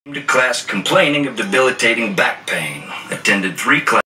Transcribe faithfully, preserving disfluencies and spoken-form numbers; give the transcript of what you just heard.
To class complaining of debilitating back pain. Attended three classes.